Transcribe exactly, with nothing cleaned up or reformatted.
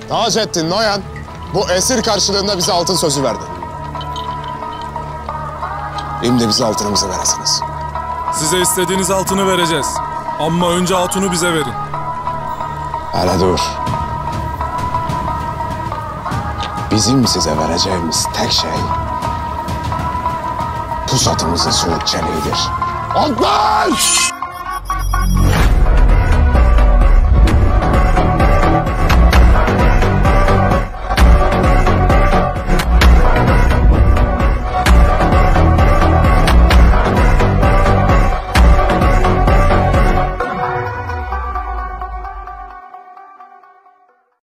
Taceddin Noyan bu esir karşılığında bize altın sözü verdi. Şimdi bize altınımızı veresiniz. Size istediğiniz altını vereceğiz. Ama önce hatunu bize verin. Hele dur. Bizim size vereceğimiz tek şey pusatımızın soğuk çeliğidir. Altman!